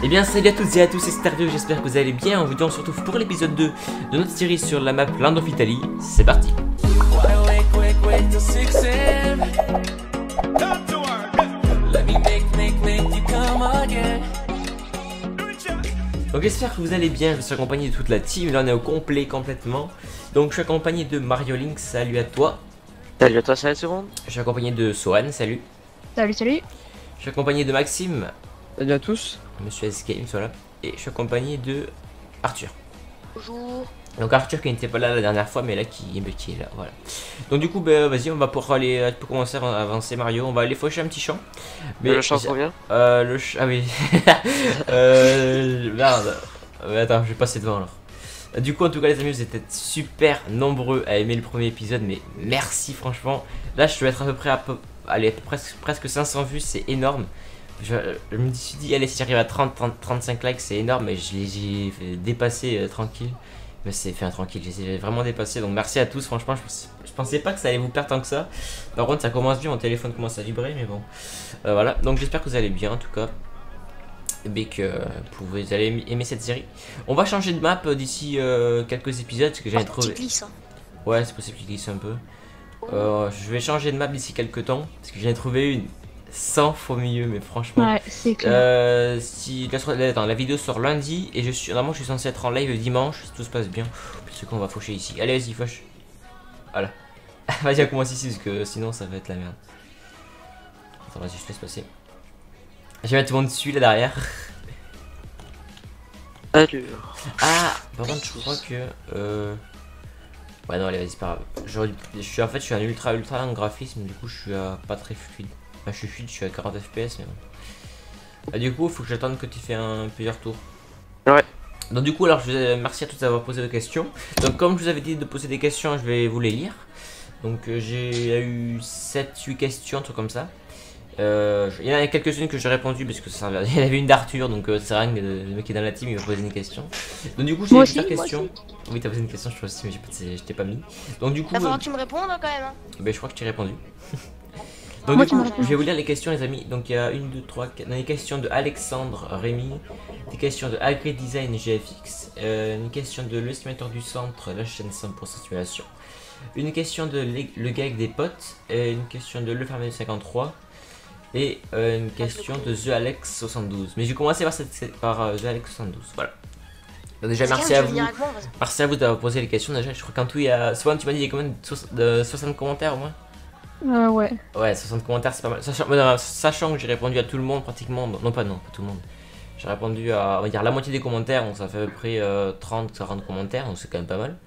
Eh bien salut à toutes et à tous, c'est Stardew, j'espère que vous allez bien. Aujourd'hui on se retrouve pour l'épisode 2 de notre série sur la map Land of Italy. C'est parti. Donc j'espère que vous allez bien, je suis accompagné de toute la team, là on est au complet complètement. Donc je suis accompagné de Mario Link, salut à toi. Salut à toi, salut tout le monde. Je suis accompagné de Sohan, salut. Salut, salut. Je suis accompagné de Maxime. Salut à tous. Monsieur S-Games, voilà. Et je suis accompagné de Arthur. Bonjour. Donc Arthur qui n'était pas là la dernière fois mais là qui est là, voilà. Donc du coup bah, vas-y, on va pouvoir aller, tu peux commencer à avancer Mario, on va aller faucher un petit champ. Mais le champ combien? Ah oui. Merde. Attends, je vais passer devant alors. Du coup en tout cas les amis, vous êtes super nombreux à aimer le premier épisode, mais merci franchement. Là je dois être à peu près allez, presque 500 vues, c'est énorme. Je me suis dit, allez, si j'arrive à 35 likes, c'est énorme, mais j'ai dépassé tranquille. Mais c'est fait tranquille, j'ai vraiment dépassé. Donc merci à tous, franchement, je pensais pas que ça allait vous perdre tant que ça. Par contre, ça commence bien, mon téléphone commence à vibrer, mais bon. Voilà, donc j'espère que vous allez bien en tout cas. Et que vous allez aimer cette série. On va changer de map d'ici quelques épisodes, parce que j'avais trouvé. Glisse, hein. Ouais, c'est possible qu'il glisse un peu. Je vais changer de map d'ici quelques temps, parce que j'en ai trouvé une 100 fois mieux, mais franchement. Ouais, c'est clair. Si attends, la vidéo sort lundi et normalement je suis censé être en live dimanche si tout se passe bien. Parce qu'on va faucher ici. Allez, vas-y, fauche. Voilà. Vas-y, on commence ici parce que sinon ça va être la merde. Attends, vas-y, je te laisse passer. Je vais mettre tout le monde dessus là derrière. Allure. Ah, par contre, je crois que. Ouais, non, allez, vas-y, c'est pas grave. Je suis un ultra en graphisme, du coup, je suis pas très fluide. Enfin, je suis fluide, je suis à 40 fps, mais bon. Ah, du coup, il faut que j'attende que tu aies fait plusieurs tours. Ouais. Donc, du coup, alors, merci à tous d'avoir posé des questions. Donc, comme je vous avais dit de poser des questions, je vais vous les lire. Donc, j'ai eu 7-8 questions, un truc comme ça. Il y en a quelques-unes que j'ai répondu parce que il y en avait une d'Arthur, donc c'est rien que le mec qui est dans la team, il va poser une question. Donc du coup j'ai plusieurs questions. Oui, t'as posé une question, je crois aussi, mais je t'ai pas mis. Donc du coup, Il va falloir que tu me répondes quand même. Hein. Ben, je crois que tu as répondu. Donc du coup, je vais vous lire les questions les amis. Donc il y a 1, 2, 3, 4. Dans les questions de Alexandre Rémy, des questions de Agri Design GFX, une question de l'estimateur du centre, la chaîne 100% simulation, une question de le gars avec des potes, une question de Le Fermier du 53. Et une question de TheAlex72. Mais je vais commencer par TheAlex72. Voilà. Donc déjà merci à vous. Merci à vous d'avoir posé les questions. Déjà, je crois qu'en tout il y a. Souvent tu m'as dit il y a combien de 60 commentaires au moins. Ouais. Ouais, 60 commentaires c'est pas mal. Sachant que j'ai répondu à tout le monde pratiquement. Non, pas tout le monde. J'ai répondu à on va dire la moitié des commentaires. Donc ça fait à peu près 30-40 commentaires. Donc c'est quand même pas mal.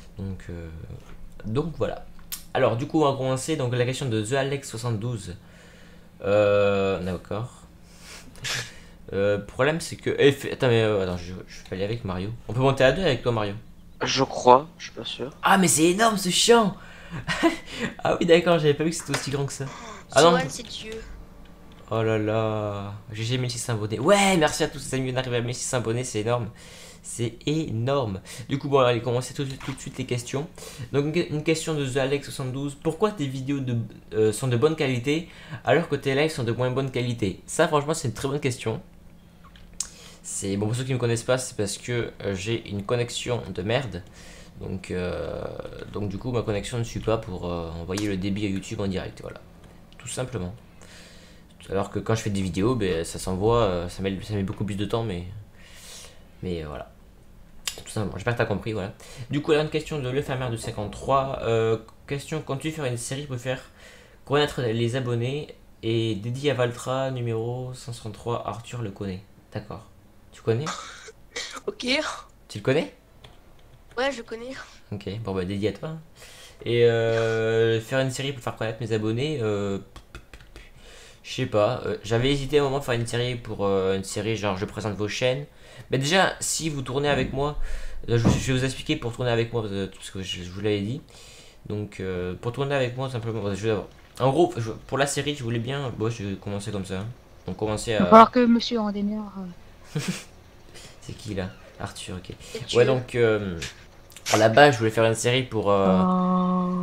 Donc voilà. Alors du coup on va commencer. Donc la question de TheAlex72. D'accord. Problème c'est que. Attends, mais attends, je vais aller avec Mario. On peut monter à deux avec toi, Mario? Je crois, je suis pas sûr. Ah, mais c'est énorme ce champ. Ah oui, d'accord, j'avais pas vu que c'était aussi grand que ça. Ah non, c'est Dieu. Oh là là. GG 1600 abonnés. Ouais, merci à tous les amis, on arrive à 1600 abonnés, c'est énorme. C'est énorme. Du coup, bon, allez, commencer tout de suite les questions. Donc, une question de TheAlex72. Pourquoi tes vidéos sont de bonne qualité alors que tes lives sont de moins bonne qualité? Ça, franchement, c'est une très bonne question. C'est bon, pour ceux qui ne me connaissent pas, c'est parce que j'ai une connexion de merde. Donc, du coup, ma connexion ne suit pas pour envoyer le débit à YouTube en direct. Voilà. Tout simplement. Alors que quand je fais des vidéos, ben, ça s'envoie, ça met beaucoup plus de temps, mais voilà. Tout simplement, j'espère que t'as compris, voilà. Du coup, là, une question de Le Fermier de 53. Question, comptes-tu faire une série pour faire connaître les abonnés? Et dédié à Valtra, numéro 163, Arthur le connaît. D'accord. Tu connais? Ok. Tu le connais? Ouais, je connais. Ok, bon bah dédié à toi. Et faire une série pour faire connaître mes abonnés, je sais pas. J'avais hésité à un moment de faire une série pour une série genre je présente vos chaînes. Mais déjà, si vous tournez avec moi, je vais vous expliquer pour tourner avec moi parce que je vous l'avais dit. Donc pour tourner avec moi simplement, en gros pour la série je voulais bien, bon je vais commencer comme ça. Donc commencer à. Il va falloir que Monsieur en démarre. C'est qui là? Arthur, ok. Ouais donc à la base je voulais faire une série pour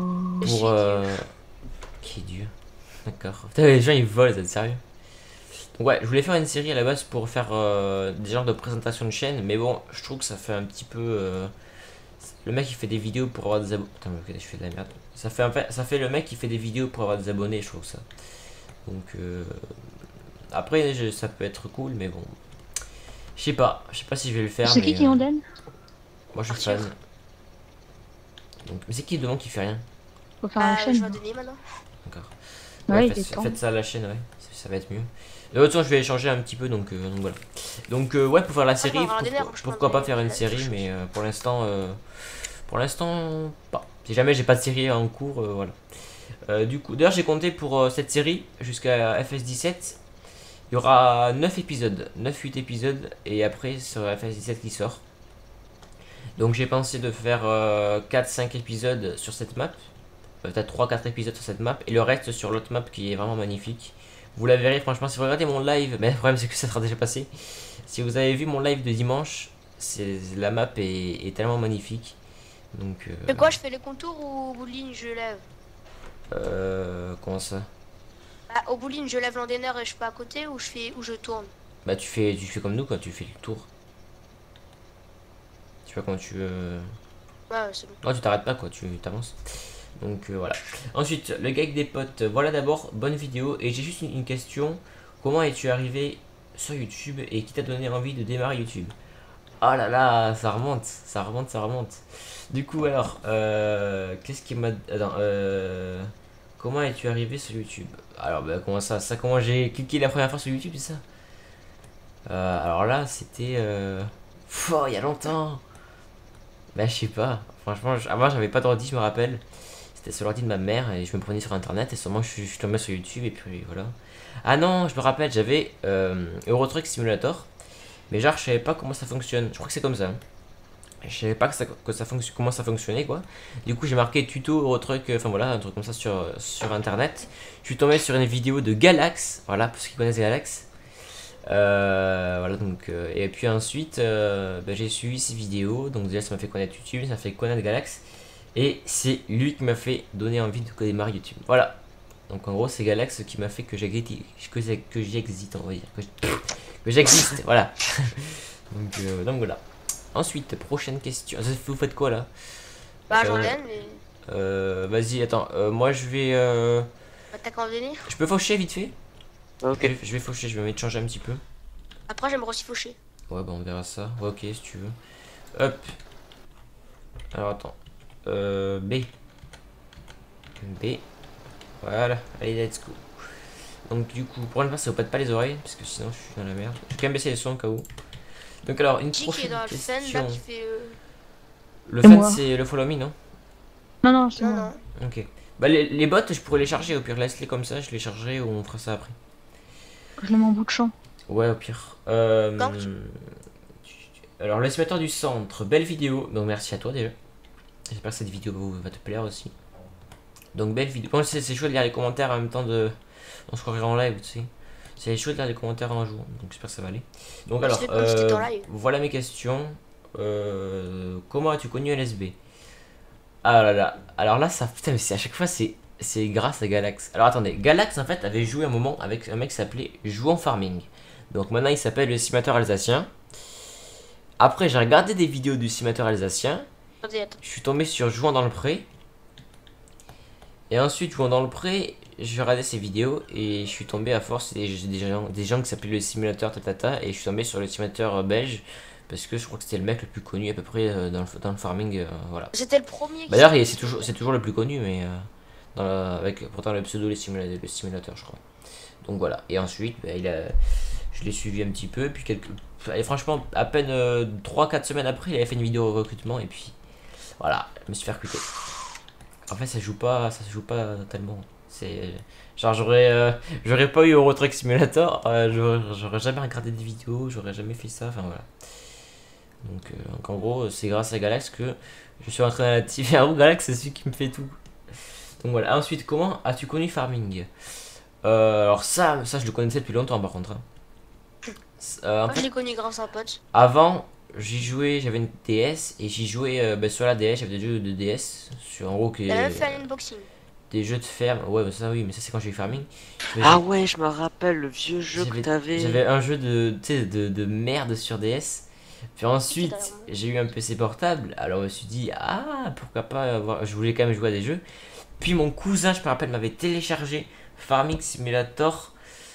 qui est Dieu. D'accord. Putain les gens ils volent, c'est sérieux. Ouais, je voulais faire une série à la base pour faire des genres de présentation de chaîne, mais bon, je trouve que ça fait un petit peu. Le mec qui fait des vidéos pour avoir des abonnés. Putain, mais je fais de la merde. Ça fait le mec qui fait des vidéos pour avoir des abonnés, je trouve ça. Donc après, ça peut être cool, mais bon. Je sais pas si je vais le faire. C'est mais, qui en donne? moi je suis Arthur. fan. Donc, mais c'est qui devant qui fait rien? Faut faire la Je chaîne. vais donner maintenant. D'accord. Ouais, Ouais, il est temps. faites ça à la chaîne, ouais. Ça va être mieux. De toute façon, je vais changer un petit peu, donc voilà. Donc ouais, pour faire la série, on va redonner, pourquoi pas faire une série, mais pour l'instant, pas. Si jamais j'ai pas de série en cours, voilà. Du coup, d'ailleurs, j'ai compté pour cette série jusqu'à FS17. Il y aura 9 épisodes, 9-8 épisodes, et après, c'est FS17 qui sort. Donc j'ai pensé de faire 4-5 épisodes sur cette map. Peut-être 3-4 épisodes sur cette map et le reste sur l'autre map qui est vraiment magnifique. Vous la verrez, franchement, si vous regardez mon live, mais le problème c'est que ça sera déjà passé. Si vous avez vu mon live de dimanche, la map est tellement magnifique. Donc Mais quoi, je fais les contours ou au bout de ligne je lève? comment ça? Bah, au bout de ligne je lève l'endaineur et je pas à côté ou je tourne? Bah tu fais comme nous quoi, tu fais le tour. Tu vois quand tu Ouais, c'est bon. non, tu t'arrêtes pas quoi, tu t'avances. Donc voilà. Ensuite, le gag des potes. Voilà d'abord, bonne vidéo. Et j'ai juste une question. Comment es-tu arrivé sur YouTube et qui t'a donné envie de démarrer YouTube? Oh là là, ça remonte, ça remonte, ça remonte. Du coup, alors, qu'est-ce qui m'a. Attends, comment es-tu arrivé sur YouTube? Alors, bah, comment ça, comment j'ai cliqué la première fois sur YouTube, c'est ça? Alors là, c'était. Il y a longtemps. Bah, je sais pas. Franchement, avant, j'avais pas d'ordi, je me rappelle. C'était sur l'ordi de ma mère et je me prenais sur internet et sûrement je suis tombé sur YouTube et puis voilà. Ah non, je me rappelle, j'avais Euro Truck Simulator, mais genre je savais pas comment ça fonctionne. Je crois que c'est comme ça. Je savais pas comment ça fonctionnait quoi. Du coup j'ai marqué tuto Euro Truck, enfin voilà, un truc comme ça sur internet. Je suis tombé sur une vidéo de Galax, voilà, pour ceux qui connaissent Galax. Voilà donc et puis ensuite bah, j'ai suivi ces vidéos, donc déjà ça m'a fait connaître YouTube, ça m'a fait connaître Galax. Et c'est lui qui m'a fait donner envie de démarrer YouTube. Voilà. Donc en gros, c'est Galax qui m'a fait que j'existe, on va dire. Que j'existe, voilà. Donc voilà. Ensuite, prochaine question. Vous faites quoi là? Bah, j'en ai, mais. Vas-y, attends. Moi je vais. Attaque en donner. Je peux faucher vite fait? Ok. Je vais faucher, je vais me changer un petit peu. Après, j'aimerais aussi faucher. Ouais, bah on verra ça. Ouais, ok, si tu veux. Hop. Alors attends. B. B. Voilà, allez, let's go. Donc, du coup, pour une fois, ça vous pète pas les oreilles, parce que sinon, je suis dans la merde. Je vais quand même baisser les sons au cas où. Donc, alors, une Qui est prochaine dans le fan là question. qui fait. Le C'est fan, moi. c'est le follow me, non? Non, c'est Non, moi. non. Ok. Bah, les bots, je pourrais les charger, au pire, laisse-les comme ça, je les chargerai ou on fera ça après. Je le mets en bout de champ. Ouais, au pire. Alors, l'estimateur du centre, belle vidéo, donc merci à toi déjà. J'espère que cette vidéo va te plaire aussi. Donc belle vidéo. Bon, c'est chouette de lire les commentaires en même temps de. On se croirait en live, tu sais. C'est chouette de lire les commentaires en jour. Donc j'espère que ça va aller. Donc alors, C'est comme si t'étais en live. voilà mes questions. Comment as-tu connu LSB? Ah là là. Alors là, ça. Putain, mais à chaque fois, c'est grâce à Galax. Alors attendez, Galax en fait avait joué un moment avec un mec qui s'appelait Jouant Farming. Donc maintenant il s'appelle le simulateur alsacien. Après, j'ai regardé des vidéos du simulateur alsacien. Attendez, attends. Je suis tombé sur Jouant dans le pré. Et ensuite, Jouant dans le pré, j'ai regardé ces vidéos et je suis tombé à force des gens qui s'appelaient le simulateur tatata. Et je suis tombé sur le simulateur belge parce que je crois que c'était le mec le plus connu à peu près dans le farming. Voilà. C'était le premier qui. D'ailleurs, c'est toujours le plus connu, mais avec pourtant le pseudo le simulateur, je crois. Donc voilà. Et ensuite, bah, je l'ai suivi un petit peu. Puis et franchement, à peine 3-4 semaines après, il avait fait une vidéo au recrutement et puis voilà, je me suis fait recruter. En fait, ça se joue pas tellement. C'est genre j'aurais pas eu Euro Truck Simulator, j'aurais jamais regardé des vidéos, j'aurais jamais fait ça. Enfin voilà. Donc en gros, c'est grâce à Galax que je suis entré dans la team. Galax, c'est celui qui me fait tout. Donc voilà. Ensuite, comment as-tu connu Farming? Alors ça, je le connaissais depuis longtemps par contre. Hein. En Moi, je fait, l'ai connu grâce à un pote. avant, j'y jouais, j'avais une DS et j'y jouais sur la DS, j'avais des jeux de DS sur en gros Il a même fait un unboxing. des jeux de ferme. Ouais, ça oui, mais ça c'est quand j'ai eu farming. Ah ouais, je me rappelle le vieux jeu que t'avais. J'avais un jeu de, tu sais, de merde sur DS. Puis ensuite, j'ai eu un PC portable. Alors je me suis dit, ah, pourquoi pas avoir. Je voulais quand même jouer à des jeux. Puis mon cousin, je me rappelle, m'avait téléchargé Farming Simulator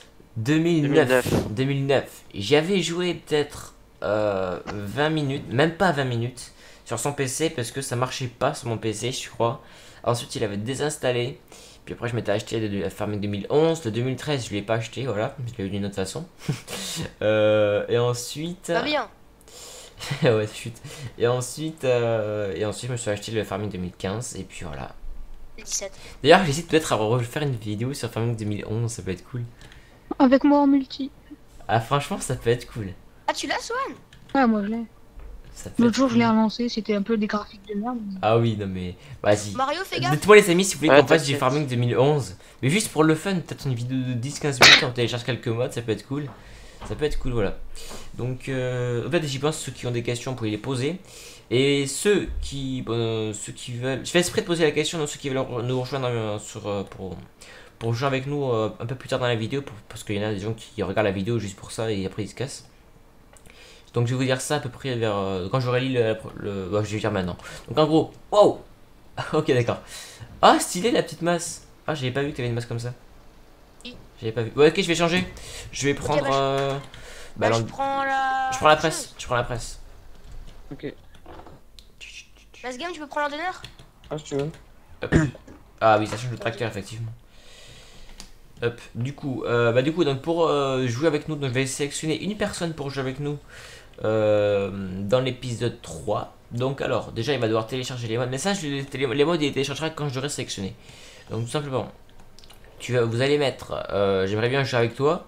2009. J'y avais joué peut-être 20 minutes, même pas 20 minutes, sur son PC parce que ça marchait pas sur mon PC, je crois. Ensuite, il avait désinstallé. Puis après, je m'étais acheté le Farming 2011. Le 2013, je l'ai pas acheté, voilà. Je l'ai eu d'une autre façon. Et ensuite. Pas bien. Ouais, chut. Et ensuite, je me suis acheté le Farming 2015. Et puis voilà. 17. D'ailleurs, j'hésite peut-être à refaire une vidéo sur Farming 2011. Ça peut être cool. Avec moi en multi. Ah, franchement, ça peut être cool. Ah, tu l'as, Swan? Ouais, moi je l'ai. Ça peut L'autre être jour, je l'ai cool. relancé, c'était un peu des graphiques de merde. Ah oui, non mais. Vas-y. Mario, fais gaffe. Dites-moi les amis si vous voulez Ouais, qu'on fasse du t'inquiète. Farming 2011. Mais juste pour le fun, peut-être une vidéo de 10-15 minutes, on télécharge quelques mods, ça peut être cool. Ça peut être cool, voilà. Donc, en fait, j'y pense, ceux qui ont des questions, vous pouvez les poser. Et ceux qui veulent. Je fais exprès de poser la question, donc ceux qui veulent nous rejoindre pour jouer avec nous un peu plus tard dans la vidéo, parce qu'il y en a des gens qui regardent la vidéo juste pour ça et après ils se cassent. Donc je vais vous dire ça à peu près vers quand j'aurai lu ouais, je vais dire maintenant. Donc en gros, wow. Ok, d'accord. Ah, stylé la petite masse. Ah, j'avais pas vu que t'avais une masse comme ça. Oui. J'avais pas vu. Ouais, ok, je vais changer. Je vais prendre. Bah, alors, je prends la. je prends la presse. Je prends la presse. Ok. Last game, tu peux prendre l'ordonneur? Ah, si tu veux. Ah oui, ça change le tracteur effectivement. Hop. Du coup, donc pour jouer avec nous, donc je vais sélectionner une personne pour jouer avec nous dans l'épisode 3. Donc alors, déjà il va devoir télécharger les mods. Mais ça, les mods il téléchargera quand je l'aurai sélectionné. Donc tout simplement, vous allez mettre j'aimerais bien jouer avec toi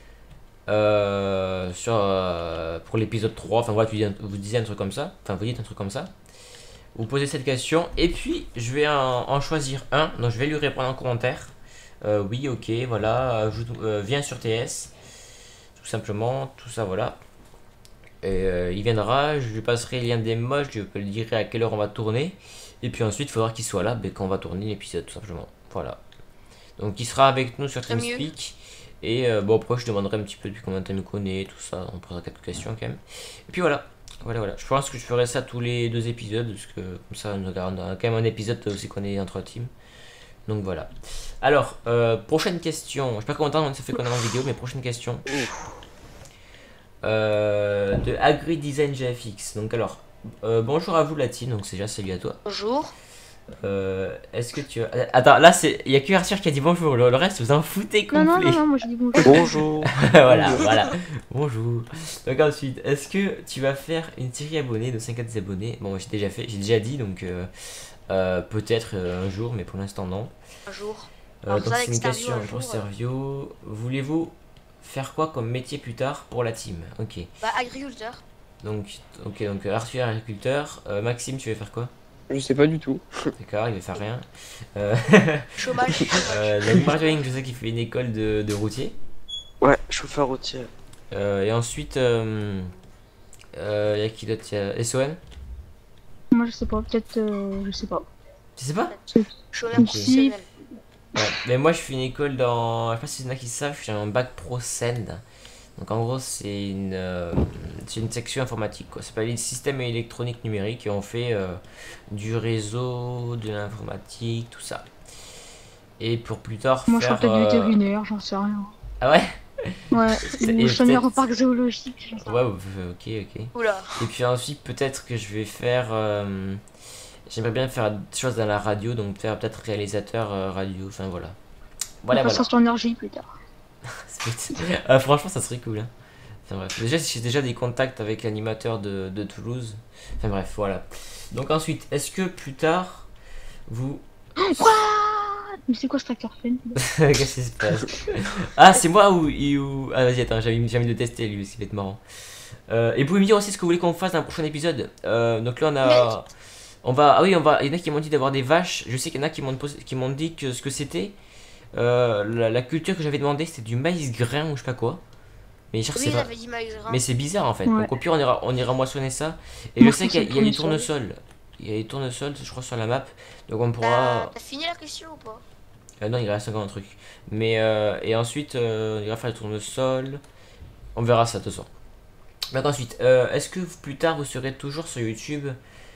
pour l'épisode 3. Enfin voilà, vous disiez un truc comme ça. Enfin vous dites un truc comme ça. Vous posez cette question et puis je vais en choisir un. Donc je vais lui répondre en commentaire. Oui, ok, voilà, viens sur TS, tout simplement, tout ça, voilà. Et il viendra, je lui passerai le lien des mods, je lui dirai à quelle heure on va tourner. Et puis ensuite, il faudra qu'il soit là quand on va tourner l'épisode, tout simplement. Voilà. Donc il sera avec nous sur TeamSpeak. Et bon, après, je demanderai un petit peu depuis combien de temps il me connaît, tout ça, on posera quelques questions quand même. Et puis voilà. Voilà. Je pense que je ferai ça tous les 2 épisodes, parce que comme ça, on a quand même un épisode aussi qu'on est entre teams. Donc voilà. Alors, prochaine question. Je sais pas combien de temps ça fait qu'on est en vidéo, mais prochaine question. De Agri Design GFX. Donc alors, bonjour à vous la team. Donc c'est déjà salut à toi. Bonjour. Est-ce que tu as... Attends, là il y a que Arthur qui a dit bonjour. Le reste vous en foutez complet. Non, moi j'ai dit bonjour. Bonjour. voilà. Bonjour. Donc ensuite, est-ce que tu vas faire une série abonnée de 50 abonnés? Bon, j'ai déjà dit, donc peut-être un jour, mais pour l'instant non. Un jour. Donc c'est une question pour Servio. Voulez-vous faire quoi comme métier plus tard pour la team? Ok. Bah, agriculteur. Donc Arthur agriculteur. Maxime, tu veux faire quoi? Je sais pas du tout. D'accord, il veut faire rien. Chômage. Donc Marjorie, je sais qu'il fait une école de routier. Ouais, chauffeur routier. Et ensuite, y a qui d'autre? Il y a SON. Moi je sais pas, peut-être je sais pas. Tu sais pas? Chômeur Ok. professionnel. Ouais, mais moi je fais une école dans. Je sais pas si y en a qui savent, je suis un bac pro Send. Donc en gros, c'est une section informatique quoi. Ça s'appelle les systèmes électroniques numériques et on fait du réseau, de l'informatique, tout ça. Et pour plus tard Moi je faire. serais peut-être vétérinaire, j'en sais rien. Ah ouais? Ouais, Et ou soigneur au peut-être- parc zoologique. j'en sais rien. Ouais, ok. Oula. Et puis ensuite, peut-être que je vais faire. J'aimerais bien faire des choses dans la radio, donc faire peut-être réalisateur radio, enfin voilà. On passera sur énergie plus tard. Franchement, ça serait cool. Hein. Enfin bref, déjà j'ai déjà des contacts avec l'animateur de Toulouse. Enfin bref, voilà. Donc ensuite, est-ce que plus tard, vous... Quoi? Mais c'est quoi ce tracteur fun? Qu'est-ce qui se passe? Ah, c'est moi ou... Ah vas-y, attends, j'ai envie de le tester lui, parce qu'il va être marrant. Et vous pouvez me dire aussi ce que vous voulez qu'on fasse dans le prochain épisode. Donc là on a... Ah oui, il y en a qui m'ont dit d'avoir des vaches. Je sais qu'il y en a qui m'ont dit que ce que c'était. La culture que j'avais demandé c'était du maïs grain ou je sais pas quoi. Mais je sais que Oui, c'est il pas... avait dit maïs grain. Mais c'est bizarre en fait. Ouais. Donc au pire on ira moissonner ça. Et Moi, je je sais pense qu'il y a que des le tournesol. tournesols. Il y a des tournesols je crois sur la map. Donc on pourra... T'as fini la question ou pas? Non, il reste encore un truc. Mais, et ensuite, il va faire le tournesol. On verra ça de toute façon. Donc ensuite, est-ce que plus tard vous serez toujours sur YouTube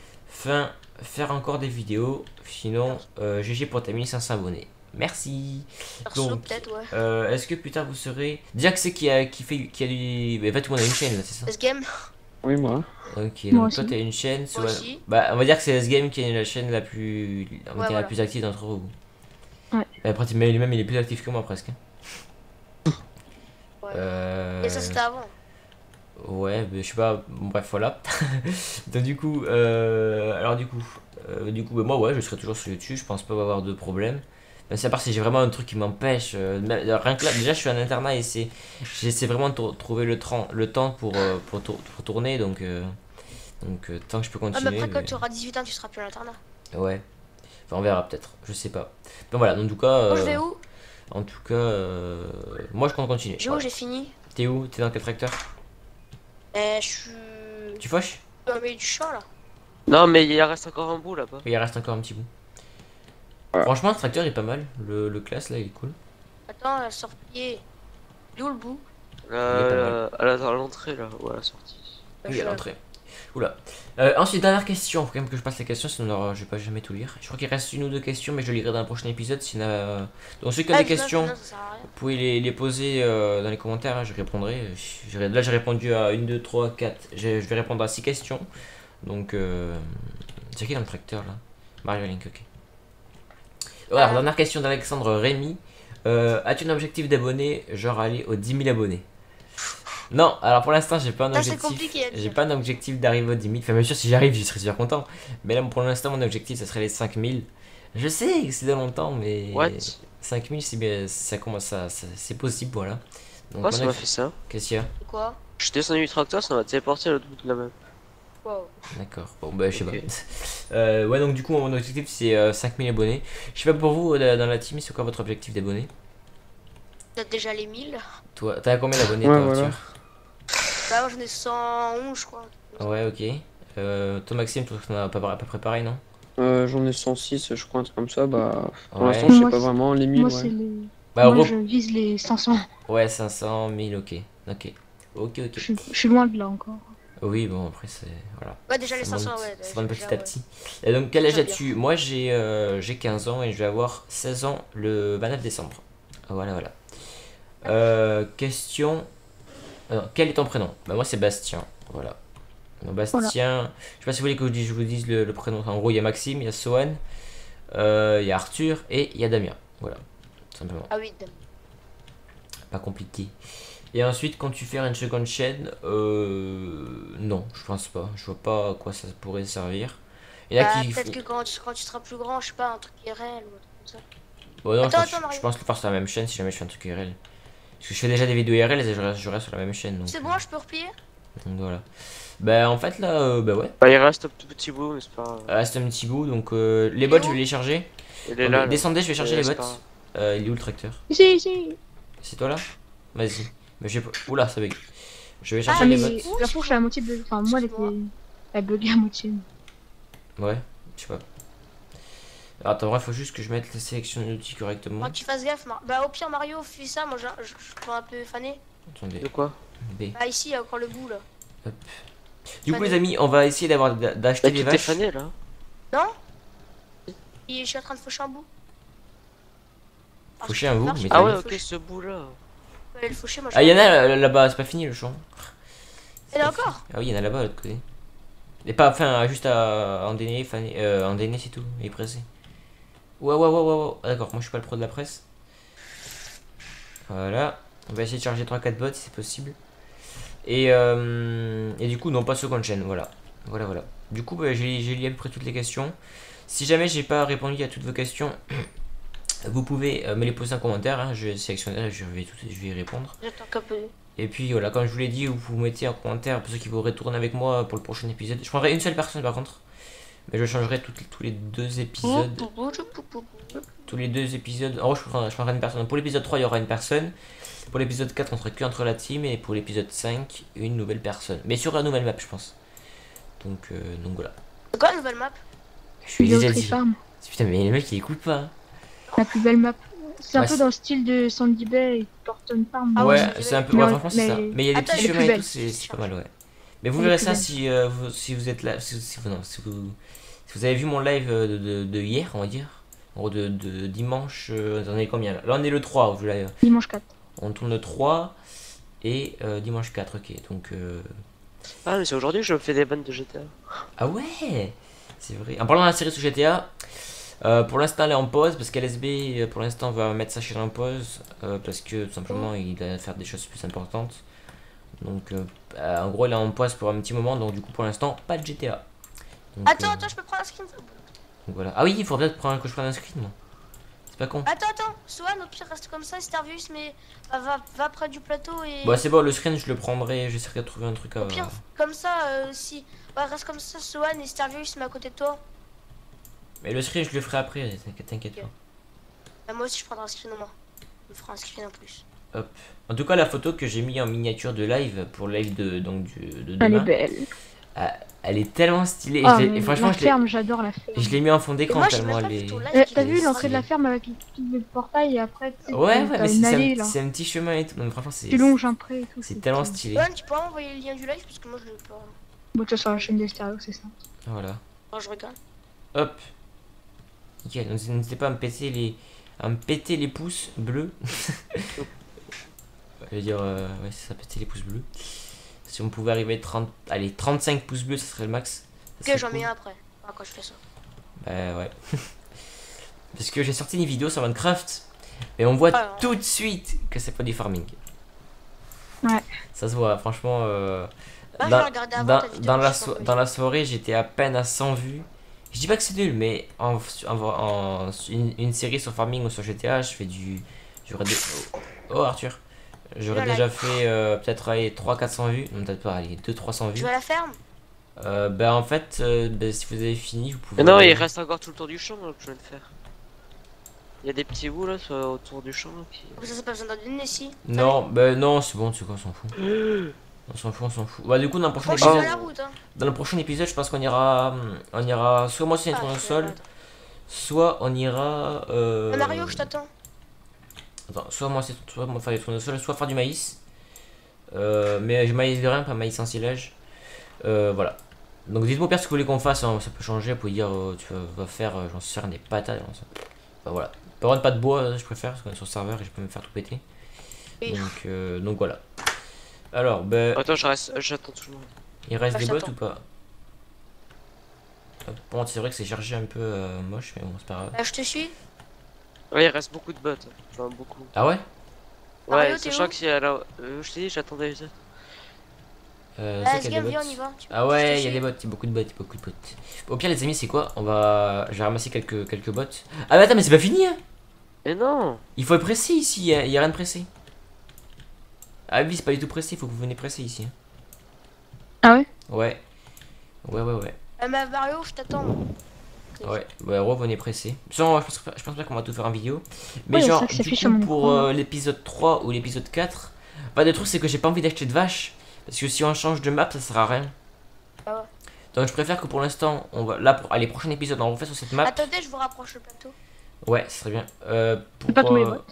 faire encore des vidéos? Sinon, GG pour ta 1500 abonnés. Merci. Perso, Donc, peut-être, ouais. est-ce que plus tard vous serez... Déjà que c'est qui a du... Mais en fait, tout le monde a une chaîne, là, c'est ça? S-Game. Oui, moi. Ok, Moi donc toi aussi. t'as une chaîne. Moi aussi. Bah, on va dire que c'est S-Game qui est la chaîne la plus... On va Ouais, dire la voilà. plus active d'entre vous. Ouais. Pratiquement, lui-même, il est plus actif que moi, presque. Ouais. Euh... Et ça, c'était avant. Ouais, mais je sais pas, bon, bref, voilà. Donc du coup, alors bah, moi ouais, je serai toujours sur YouTube, je pense pas avoir de problème. Mais c'est à part si j'ai vraiment un truc qui m'empêche, rien que là, déjà je suis en internat et j'essaie vraiment de trouver le temps pour tourner, donc tant que je peux Ah, mais continuer. après, quand Mais... tu auras 18 ans, tu seras plus à l'internat. Ouais, enfin on verra peut-être, je sais pas. Donc voilà, donc, en tout cas, Moi, je vais où? moi je compte continuer. J'ai où? Voilà. J'ai fini. T'es où? T'es dans quel tracteur? Je suis Tu fauches? au milieu du champ, là. Non, mais il reste encore un bout là-bas. Il reste encore un petit bout. Ouais. Franchement, le tracteur est pas mal. Le classe là, il est cool. Attends, la sortie. Il est où le bout? À l'entrée là, ou à la sortie. Oui, à l'entrée. Oula. Ensuite, dernière question. Faut quand même que je passe les questions, sinon alors, je vais pas jamais tout lire. Je crois qu'il reste une ou deux questions, mais je lirai dans le prochain épisode. Donc, ceux qui ont des questions, Ça sert à rien. vous pouvez les poser dans les commentaires. Hein, je répondrai. Là, j'ai répondu à 1, 2, 3, 4. Je vais répondre à 6 questions. Donc, c'est qui dans le tracteur là? Mario Link, ok. Voilà, dernière question d'Alexandre Rémy. As-tu un objectif d'abonnés, genre aller aux 10 000 abonnés? Non, alors pour l'instant j'ai pas un Ça, c'est objectif. compliqué à dire. J'ai pas un objectif d'arriver aux 10 000. Enfin, bien sûr, si j'arrive, je serai super content. Mais là, pour l'instant, mon objectif, ça serait les 5 000. Je sais que c'est dans longtemps, mais What? 5 000, c'est bien, ça commence c'est possible, voilà. Donc, Pourquoi ça mon m'a objectif- fait ça? Qu'est-ce qu'il y a? Quoi? Je suis descendu du tracteur, ça m'a téléporté à l'autre bout de la map. Wow. D'accord, bon, bah, je sais Ok. pas. Ouais, donc, du coup, mon objectif, c'est 5 000 abonnés. Je sais pas pour vous, dans la team, c'est quoi votre objectif d'abonnés? Peut-être déjà les 1000. Toi, t'as combien d'abonnés, Ouais, toi, voilà. Arthur? Bah, moi, j'en ai 111, je crois. Ouais, ok. Toi, Maxime, toi, t'en as à peu près pareil, non? J'en ai 106, je crois, un truc comme ça. Bah, pour Ouais. l'instant, je sais Moi, pas c'est- vraiment les 1000. Moi, Ouais. c'est les. Bah, Moi, je vise les 500. ouais, 500 000, ok. Ok. Ok, ok. Je suis loin de là encore. Oui, bon, après, c'est. Voilà. Ouais, déjà les Ça monte- 500, ouais. ça monte petit déjà, à petit. Et donc, quel âge Déjà bien. as-tu? Moi, j'ai 15 ans et je vais avoir 16 ans le 29 décembre. Voilà, voilà. Question. Quel est ton prénom? Bah, moi, c'est Bastien. Voilà. Donc, Bastien. Je sais pas si vous voulez que je vous dise le prénom. En gros, il y a Maxime, il y a Sohan, il y a Arthur et il y a Damien. Voilà. Tout simplement. Ah oui, Pas compliqué. Et ensuite, quand tu fais une seconde chaîne, non, je pense pas. Je vois pas à quoi ça pourrait servir. Il y en a bah, qui. peut-être que quand tu seras plus grand, je sais pas, un truc IRL ou un truc comme ça. Bon, non, Attends, je Mario. pense le faire sur la même chaîne si jamais je fais un truc IRL. Parce que je fais déjà des vidéos IRL et je reste sur la même chaîne. Donc, C'est bon, je peux replier? donc voilà. Bah, en fait, là, bah ouais. Bah, il reste un tout petit bout, mais c'est pas grave. Reste un petit bout. Donc, les bots, je vais les charger. Il est là. là. Descendez, je vais charger les c'est bots. pas Il est où le tracteur? Ici, ici. C'est toi là? Vas-y. Mais j'ai pas. Oula, ça bug. Je vais Ah, chercher les mais bots. la fourche, elle a à moitié buguée. Enfin, moi, elle buguée à moitié. Ouais, je sais pas. Alors, attends, il faut juste que je mette la sélection d'outils correctement. Faut que tu fasses gaffe. Bah, au pire, Mario, fais ça. Moi, je suis un peu fané. Attendez, De quoi? B. Ah, ici, il y a encore le bout, là. Du coup, Fané. les amis, on va essayer d'acheter Bah, des tu t'es vaches. fané là? Non? Je suis en train de faucher un bout. Ah, Faucher un bout, marche. mais Ah t'as ouais, vu. ok, ce bout là. Faut aller le faucher, moi. Ah, il y en a là-bas, c'est pas fini le champ. Il y en a encore? Ah oui, il y en a là-bas, de l'autre côté. Et pas, enfin, juste à endainer, endainer, c'est tout. Et presser. Ouais. Ah, d'accord, moi je suis pas le pro de la presse. Voilà. On va essayer de charger 3-4 bots si c'est possible. Et du coup, non, pas seconde chaîne, voilà. Voilà. Du coup, bah, j'ai lu à peu près toutes les questions. Si jamais j'ai pas répondu à toutes vos questions, vous pouvez me les poser en commentaire. Hein, je vais sélectionner et je vais y répondre. J'attends qu'un peu. Et puis voilà, comme je vous l'ai dit, vous mettez en commentaire pour ceux qui voudraient tourner avec moi pour le prochain épisode. Je prendrai une seule personne par contre. Mais je changerai tous les deux épisodes. Tous les deux épisodes. En gros, je prendrai une personne. Pour l'épisode 3, il y aura une personne. Pour l'épisode 4, on sera que entre la team. Et pour l'épisode 5, une nouvelle personne. Mais sur la nouvelle map, je pense. Donc voilà. C'est quoi la nouvelle map? Je suis déjà Vidéo dit. Farm. Putain, mais le mec il écoute pas. Non, La plus belle map. C'est un Ouais, peu dans le style de Sandy Bay et Thornton Farm. Ah Ouais, ouais, c'est un peu. mais Ouais, on- franchement, c'est ça. mais- Mais il y a des Attends, petits elle est chemins plus et belle. tout, c'est pas mal, ouais. Mais vous Elle est verrez plus ça belle. si vous êtes là. Non, si vous avez vu mon live de hier, on va dire. En gros, de dimanche. Vous en avez combien là? Là, on est le 3, vous l'avez. Dimanche 4. On tourne le 3 et dimanche 4, ok. Donc. Ah, mais c'est aujourd'hui que je fais des vannes de GTA. Ah ouais, c'est vrai. En parlant de la série sur GTA, pour l'instant elle est en pause parce qu'LSB pour l'instant va mettre sa chaîne en pause parce que tout simplement il va faire des choses plus importantes. Donc en gros elle est en pause pour un petit moment, donc du coup pour l'instant pas de GTA. Donc, Attends, je peux prendre un screen. donc voilà. Ah oui, il faudrait peut-être que je prenne un screen moi. C'est pas con. Attends, Swan, au pire, reste comme ça, Starvius, mais va près du plateau et. Bah c'est bon, le screen je le prendrai, j'essaierai de trouver un truc à... Au pire, comme ça, si. Ouais, reste comme ça, Swan et Starvius, mais à côté de toi. Mais le screen je le ferai après, t'inquiète Ok. pas. Bah, moi aussi, je prendrai un screen au moins. Je me ferai un screen en plus. En tout cas la photo que j'ai mis en miniature de live pour le live de Elle est demain, belle. elle est tellement stylée. Ah, Et mais franchement la je l'ai... ferme, j'adore la ferme. Je l'ai mis en fond Et d'écran moi, j'ai tellement même pas elle vu est... ton live. T'as elle vu est l'entrée de la stylée. ferme avec le portail et après tu sais, Ouais, t'as mais une c'est allée là. c'est un petit chemin et tout. Donc franchement, c'est Tu longes un pré et tout. c'est tellement cool. stylé. Swan, tu peux m'envoyer le lien du live parce que moi, je l'ai pas. Bon, tu vois, sur la chaîne des stéréos, c'est ça. Voilà. Moi, je regarde. Hop. Nickel. Donc n'hésitez pas à me péter les pouces bleus. Je veux dire, ouais, c'est ça, péter les pouces bleus. Si on pouvait arriver à 30... Allez, 35 pouces bleus, ça serait le max. Ça Ok, serait j'en cool. mets un après. Ah, quand je fais ça. Bah ouais. Parce que j'ai sorti une vidéo sur Minecraft. Et on voit Ah, tout de suite que c'est pas du farming. Ouais. Ça se voit, franchement. Bah, je Dans, vais regarder avant ta vidéo, dans je sais pas dans la soirée, j'étais à peine à 100 vues. Je dis pas que c'est nul, mais une série sur farming ou sur GTA, je fais du. Oh Arthur. J'aurais Voilà. déjà fait peut-être 300-400 vues. Non, peut-être pas, allez, 200-300 Tu vues. vas à la ferme? Bah en fait, bah, si vous avez fini, vous pouvez. Mais non, il reste encore tout le tour du champ là, que je viens de faire. Il y a des petits bouts là autour du champ là, qui. Ça, c'est pas besoin d'en donner si. Non, bah non, c'est bon, tu sais quoi, on s'en fout. On s'en fout, on s'en fout. Bah du coup, dans le prochain Moi, je suis épisode, sur la route, hein. dans le prochain épisode, je pense qu'on ira soit moi c'est Ah, un je suis sol, malade. soit on ira. Mario, je t'attends. Attends, soit moi faire des tournesols, soit faire du maïs. Mais maïs de rien, pas maïs en silage. Voilà. Donc dites-moi bien ce que vous voulez qu'on fasse, hein, ça peut changer, vous pouvez dire tu vas faire, j'en sais rien, des patates. Enfin, voilà. Par contre, pas de bois, je préfère, parce qu'on est sur le serveur et je peux me faire tout péter. Oui. Donc voilà. Alors, ben, Attends, j'attends tout le monde. il reste Bah, des je bots t'attends. ou pas? Bon, c'est vrai que c'est chargé un peu moche, mais bon, c'est pas grave. Je te suis. Ouais, il reste beaucoup de bots. Enfin, beaucoup. Ah ouais? Ouais, Mario, t'es sachant où que si alors. Je t'ai dit, j'attendais les autres. C'est Vas-y, qu'il y a des viens, bots. on y va. Ah Je ouais, te il y a suis. des bots, il y a beaucoup de bots, il y a beaucoup de bots. Au pire, les amis, c'est quoi? Je vais ramasser quelques bots. Ah, mais attends, mais c'est pas fini, hein? Mais non. Il faut être pressé ici, il y a rien de pressé. Ah oui, c'est pas du tout pressé, il faut que vous venez presser ici. hein. Ah ouais? Ouais. Ouais. Mais Mario, je t'attends. Ouais, bah revenez pressé. Sans, je pense pas qu'on va tout faire en vidéo. Mais Ouais, c'est genre, vrai que ça du fait coup, sur mon pour écran, l'épisode 3 ou l'épisode 4, bah le truc c'est que j'ai pas envie d'acheter de vaches. Parce que si on change de map, ça sert à rien. Ah ouais. Donc je préfère que pour l'instant, on va là pour les prochains épisodes, on refait sur cette map. Attendez, je vous rapproche le plateau. Ouais, ce serait bien. C'est pas tous les bots.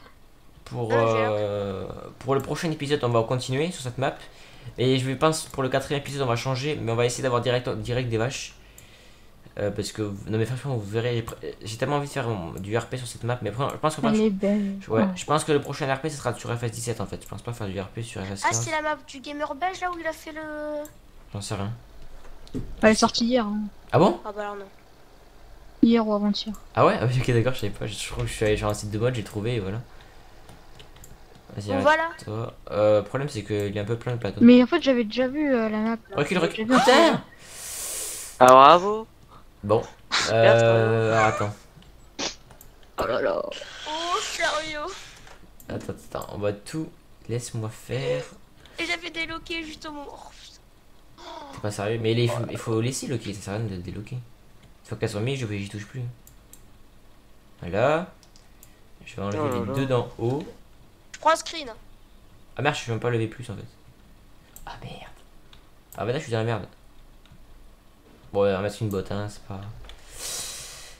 Pour le prochain épisode, on va continuer sur cette map. Et je pense pour le quatrième épisode, on va changer, mais on va essayer d'avoir direct des vaches. Parce que, non mais franchement, vous verrez, j'ai tellement envie de faire du RP sur cette map, mais après, je pense que Elle est belle. ouais, je pense que le prochain RP ce sera sur FS17 en fait. Je pense pas faire du RP sur FS15. Ah, c'est la map du gamer belge là où il a fait le. J'en sais rien. Elle est sortie hier. hein. Ah bon? Ah bah alors non. Hier ou avant-hier. Ah ouais? Ah oui, ok, d'accord, je savais pas. Je crois que je suis allé sur un site de mode, j'ai trouvé et voilà. Vas-y, Bon, arrête voilà. toi. Le problème c'est qu'il est un peu plein le plateau. Mais en fait, j'avais déjà vu la map. là. Recule, J'avais recule. vu un peu. Putain! Ah, bravo. Bon. Alors attends. Oh là là. Oh, sérieux. Attends, on va tout. Laisse-moi faire. Et j'avais déloqué justement. Oh, putain. T'es pas sérieux? Mais il faut laisser Loki, ça sert à rien de déloquer. Une fois qu'elle soit mise, j'y touche plus. Voilà. Je vais enlever Oh là les là. deux d'en haut. Je prends un screen. Ah merde, je vais même pas lever plus en fait. Ah merde. Ah bah là, je suis dans la merde. Bon, on va mettre une botte, hein, c'est pas.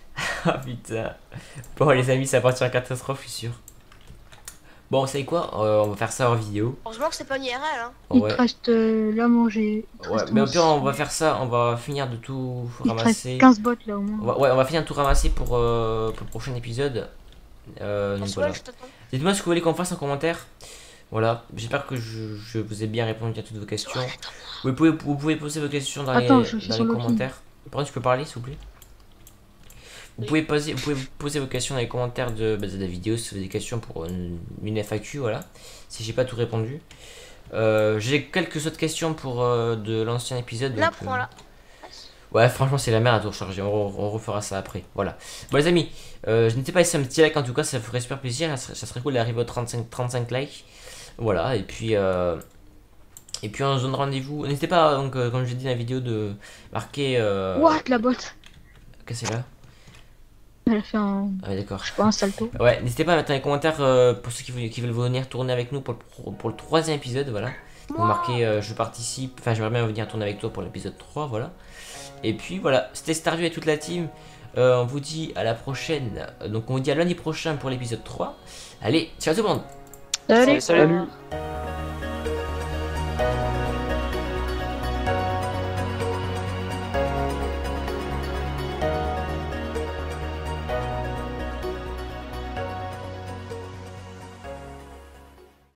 Ah putain. Bon les amis, ça va partir en catastrophe, je suis sûr. Bon, vous savez quoi? On va faire ça en vidéo. Heureusement que c'est pas une IRL, hein. Il Ouais. te reste là manger. Ouais, mais au pire, on va faire ça, on va finir de tout Il te reste ramasser. 15 bottes là au moins. Ouais, on va finir de tout ramasser pour le prochain épisode. Donc Reste voilà. ouais, je t'attends. Dites-moi ce que vous voulez qu'on fasse en commentaire. Voilà, j'espère que je vous ai bien répondu à toutes vos questions. Vous pouvez poser vos questions dans Attends, les, je suis dans sur les le ping. commentaires. Par contre, tu peux parler s'il vous plaît? Vous pouvez poser vos questions dans les commentaires de la vidéo si vous avez des questions pour une FAQ, voilà. Si j'ai pas tout répondu. J'ai quelques autres questions pour de l'ancien épisode. Là, donc, prends-la. ouais, franchement, c'est la merde à tout recharger. On refera ça après. Voilà. Bon, les amis, n'hésitez pas à laisser un petit like en tout cas, ça ferait super plaisir. Ça serait cool d'arriver aux 35 likes. Voilà, et puis on se donne rendez-vous. N'hésitez pas, donc, comme j'ai dit dans la vidéo, de marquer. What la botte? Qu'est-ce que c'est là? Elle a fait un. Ah, ouais, d'accord. Je sais pas, un salto. Ouais, n'hésitez pas à mettre dans les commentaires pour ceux qui veulent venir tourner avec nous pour le troisième épisode. Voilà. Vous marquez je participe, enfin, j'aimerais bien venir tourner avec toi pour l'épisode 3. Voilà. Et puis voilà, c'était Starview et toute la team. On vous dit à la prochaine. Donc, on vous dit à lundi prochain pour l'épisode 3. Allez, ciao tout le monde! Allez. Salut. Au revoir.